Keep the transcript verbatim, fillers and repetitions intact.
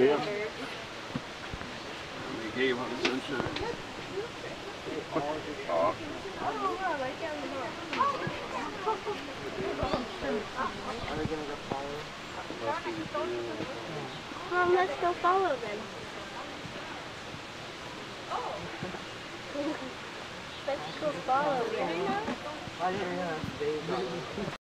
him. They gave him the sunshine. Oh. Are we gonna go follow? Mom, let's go follow them. Let's go follow them. Why didn't you know?